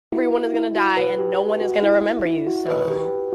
Everyone is gonna die and no one is gonna remember you, so.